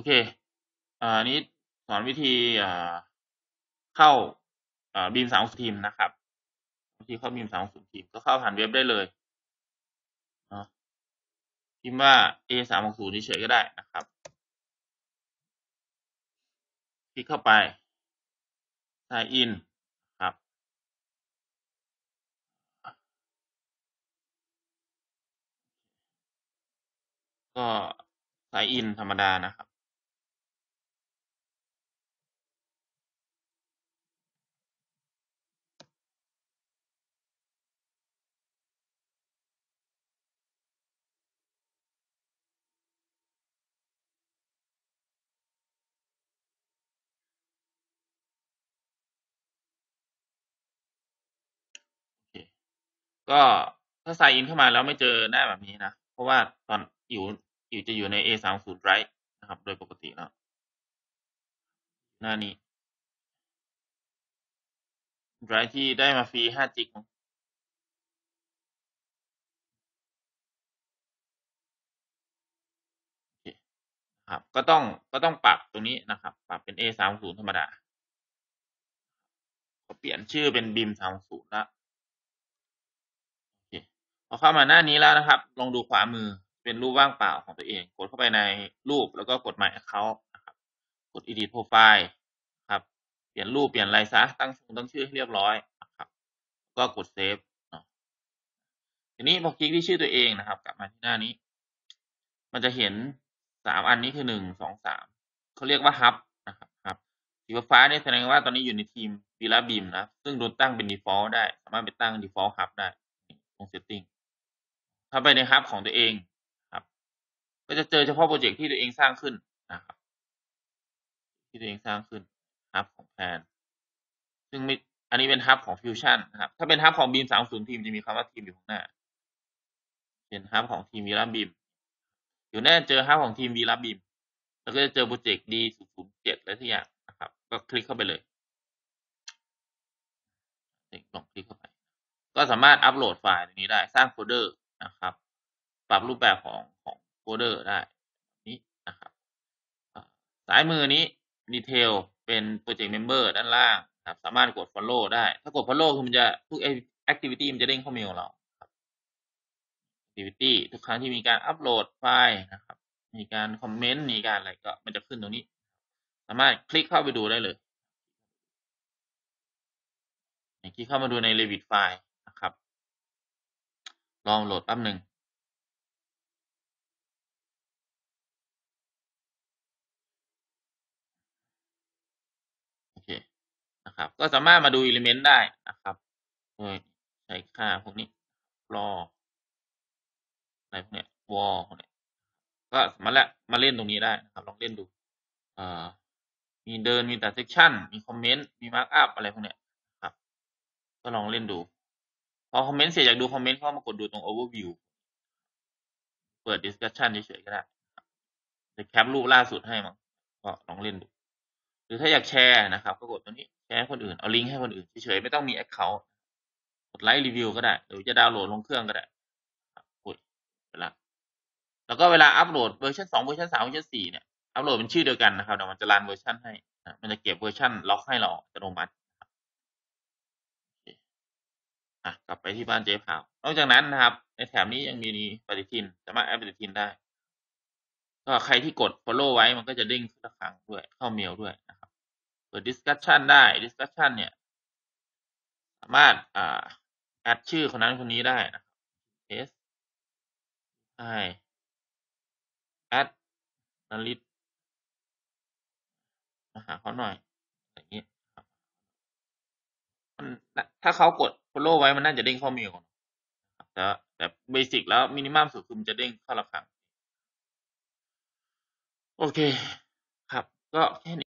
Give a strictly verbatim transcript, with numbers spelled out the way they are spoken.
เคอ่านี้สอนวิธีอ่าเข้าอ่าบีมสามหกศูนย์ทีมนะครับ วิธีเข้าบีมสามหกศูนย์ทีมก็เข้าผ่านเว็บได้เลยเนาะพิมพ์ว่า เอ สามหกศูนย์เฉยๆก็ได้นะครับคลิกเข้าไป sign in ครับ ก็ sign in ธรรมดานะครับโอเคก็ถ้า sign in เข้ามาแล้วไม่เจอหน้าแบบนี้นะ เพราะว่าตอนอยู่อยู่จะอยู่ใน เอ สามหกศูนย์ Drive นะครับ โดยปกติแล้วหน้านี้ Drive ที่ได้มาฟรีห้าจิกมั้งโอเคครับ ก็ต้องก็ต้องปรับตรงนี้นะครับ ปรับเป็น เอ สามหกศูนย์ ธรรมดาก็เปลี่ยนชื่อเป็น บี ไอ เอ็ม สามหกศูนย์แล้วโอเคพอเข้ามาหน้านี้แล้วนะครับ ลองดูขวามือเป็นรูปว่างเปล่าของตัวเอง กดเข้าไปในรูปแล้วก็กด My Account นะครับ กด Edit Profile ครับ เปลี่ยนรูปเปลี่ยนอะไรซะ ตั้งชงตั้งชื่อให้เรียบร้อยนะครับ ก็กด Save เนาะทีนี้พอคลิกที่ชื่อตัวเองนะครับ กลับมาที่หน้านี้ มันจะเห็นสามอันนี้คือหนึ่ง สอง สามเขาเรียกว่า Hub นะครับ Hub สีฟ้าเนี่ยแสดงว่าตอนนี้อยู่ในทีม Villa Beam นะ ซึ่งโดนตั้งเป็น Default ได้ สามารถไปตั้ง Default Hub ได้ตรง Setting ถ้าไปใน Hub ของตัวเองครับ ก็จะเจอเฉพาะโปรเจกต์ที่ตัวเองสร้างขึ้นนะครับ ที่ตัวเองสร้างขึ้น Hub ของแพนซึ่งไม่อันนี้เป็น Hub ของ Fusion นะครับ ถ้าเป็น Hub ของ บี ไอ เอ็ม สามหกศูนย์ทีมจะมีคำว่าทีมอยู่ข้างหน้า เป็น Hub ของทีม Villa Beam อยู่แน่เจอ Hub ของทีม Villa Beam แล้วก็จะเจอโปรเจกต์ ดี ศูนย์ ศูนย์ เจ็ด อะไรทุกอย่างนะครับ ก็คลิกเข้าไปเลยลองคลิกเข้าไป ก็สามารถอัปโหลดไฟล์ตรงนี้ได้ สร้างโฟลเดอร์นะครับ ปรับรูปแบบของของโฟลเดอร์ได้นี้นะครับซ้ายมือนี้ดีเทลเป็นโปรเจกต์เมมเบอร์ด้านล่างครับ สามารถกด follow ได้ ถ้ากด follow คือมันจะทุก activity มันจะเด้งเข้าเมลเราครับ activity ทุกครั้งที่มีการอัปโหลดไฟล์นะครับ มีการคอมเมนต์ มีการอะไรก็มันจะขึ้นตรงนี้ สามารถคลิกเข้าไปดูได้เลยคลิกเข้ามาดูใน Revit ไฟล์นะครับ ลองโหลดแป๊บหนึ่งโอเคนะครับ ก็สามารถมาดู element ได้นะครับโดยใช้ค่าพวกนี้ raw อะไรพวกเนี้ย wall พวกเนี้ยก็มาละมาเล่นตรงนี้ได้นะครับ ลองเล่นดูอ่ามีเดินมีแต่ section มีคอมเมนต์มี markup อะไรพวกเนี้ยครับ ก็ลองเล่นดู พอคอมเมนต์เสร็จอยากดูคอมเมนต์ก็มากดดูตรง overview เปิด discussion เฉยๆก็ได้จะแคปรูปล่าสุดให้มั้งก็ลองเล่นดู หรือถ้าอยากแชร์นะครับ ก็กดตรงนี้แชร์ให้คนอื่นเอาลิงก์ให้คนอื่นเฉยๆไม่ต้องมี account กดไลค์รีวิวก็ได้หรือจะดาวน์โหลดลงเครื่องก็ได้ครับกดเวลาแล้วก็เวลาอัปโหลดเวอร์ชันสองเวอร์ชันสามเวอร์ชันสี่เนี่ยอัปโหลดเป็นชื่อเดียวกันนะครับเดี๋ยวมันจะรันเวอร์ชันให้มันจะเก็บเวอร์ชันล็อกให้เราอัตโนมัติอ่ะกลับไปที่บ้านเจ๊ขาวนอกจากนั้นนะครับในแถบนี้ยังมีปฏิทินสามารถแอดปฏิทินได้ก็ใครที่กด follow ไว้มันก็จะเด้งทุกครั้งด้วยเข้าเมลด้วยนะครับเปิด discussion ได้ discussion เนี่ยสามารถอ่าแอดชื่อคนนั้นคนนี้ได้นะครับ s ใช่แอดนลิศมาหาเขาหน่อยอย่างนี้ครับมันถ้าเขากด follow ไว้มันน่าจะเด้งเข้าเมลแต่แต่เบสิกแล้วมินิมัมสุดคือมันจะเด้งเข้าละครั้งโอเคครับก็แค่นี้